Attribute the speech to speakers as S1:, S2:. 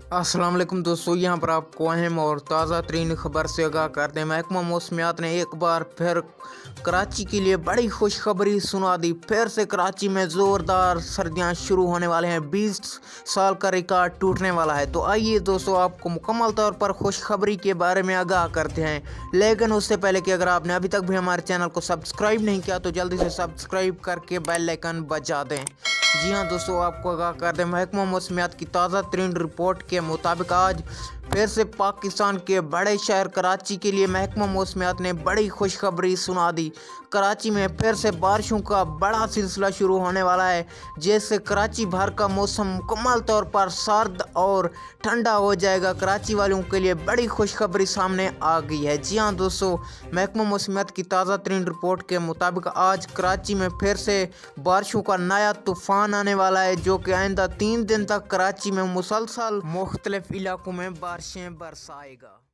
S1: अस्सलाम वालेकुम दोस्तों, यहाँ पर आपको अहम और ताज़ा तरीन खबर से आगाह करते हैं। महकमा मौसमियात ने एक बार फिर कराची के लिए बड़ी खुशखबरी सुना दी। फिर से कराची में ज़ोरदार सर्दियाँ शुरू होने वाले हैं। 20 साल का रिकॉर्ड टूटने वाला है। तो आइए दोस्तों, आपको मुकम्मल तौर पर खुशखबरी के बारे में आगाह करते हैं। लेकिन उससे पहले कि अगर आपने अभी तक भी हमारे चैनल को सब्सक्राइब नहीं किया तो जल्दी से सब्सक्राइब करके बेल आइकन बजा दें। जी हाँ दोस्तों, आपको आगाह कर दें, महकमा मौसमियात की ताज़ा तरीन रिपोर्ट के मुताबिक आज फिर से पाकिस्तान के बड़े शहर कराची के लिए महकमा मौसमियात ने बड़ी खुशखबरी सुना दी। कराची में फिर से बारिशों का बड़ा सिलसिला शुरू होने वाला है, जिससे कराची भर का मौसम मुकम्मल तौर पर सर्द और ठंडा हो जाएगा। कराची वालों के लिए बड़ी खुशखबरी सामने आ गई है। जी हाँ दोस्तों, महकमा मौसमियात की ताज़ा तरीन रिपोर्ट के मुताबिक आज कराची में फिर से बारिशों का नया तूफान आने वाला है, जो कि आइंदा 3 दिन तक कराची में मुसलसल मुख्तलिफ इलाकों में बारिशें बरसाएगा।